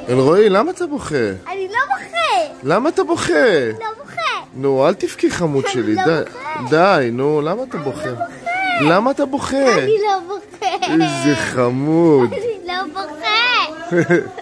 אלרועי, למה אתה בוכה? אני לא בוכה. למה אתה בוכה? לא בוכה. נו, אל תבכי חמוד שלי, די, נו, למה אתה בוכה? למה אתה בוכה? אני לא בוכה. איזה חמוד. אני לא בוכה.